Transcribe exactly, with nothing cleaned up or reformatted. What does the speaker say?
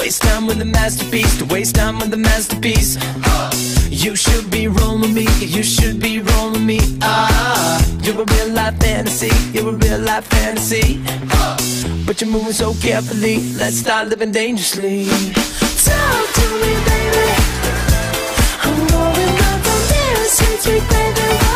waste time with a masterpiece, to waste time with a masterpiece. You should be rolling me, you should be rolling me. Ah, you're a real life fantasy, you're a real life fantasy. But you're moving so carefully, let's start living dangerously. Talk to me, baby. I'm rolling up from here, sweet, sweet baby.